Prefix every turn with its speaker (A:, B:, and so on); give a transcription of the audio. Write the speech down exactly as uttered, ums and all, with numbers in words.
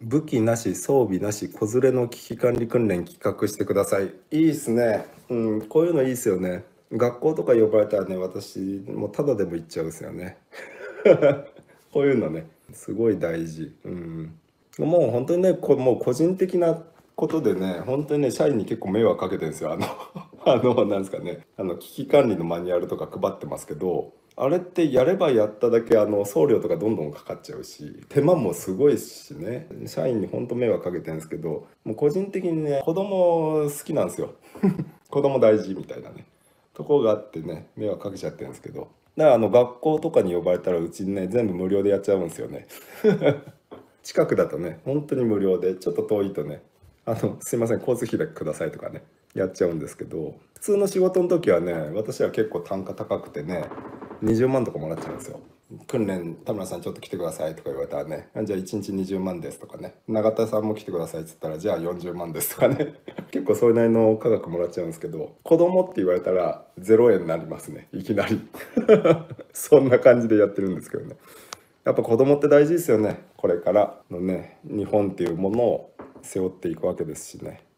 A: 武器なし、装備なし、子連れの危機管理訓練企画してください。いいっすね。うん、こういうのいいっすよね。学校とか呼ばれたらね、私もうただでも行っちゃうんですよね。こういうのね、すごい大事。うん。もう本当にね、こもう個人的なことでね、本当にね、社員に結構迷惑かけてるんですよ。あの、あの、なんですかね、あの危機管理のマニュアルとか配ってますけど、あれってやればやっただけあの送料とかどんどんかかっちゃうし、手間もすごいしね、社員に本当迷惑かけてるんですけど、もう個人的にね、子供好きなんですよ。子供大事みたいなね、ところがあってね、迷惑かけちゃってるんですけど。だからあの学校とかに呼ばれたらうちにね、全部無料でやっちゃうんですよね。近くだとね、本当に無料で、ちょっと遠いとね、あの、すいません、交通費だけくださいとかね、やっちゃうんですけど、普通の仕事の時はね、私は結構単価高くてね、にじゅうまんとかもらっちゃうんですよ。訓練、田村さんちょっと来てくださいとか言われたらね、じゃあいちにちにじゅうまんですとかね、永田さんも来てくださいっつったら、じゃあよんじゅうまんですとかね、結構それなりの価格もらっちゃうんですけど、子供って言われたらゼロえんになりますね、いきなり。そんな感じでやってるんですけどね。やっぱ子供って大事ですよね。これからのね、日本っていうものを背負っていくわけですしね。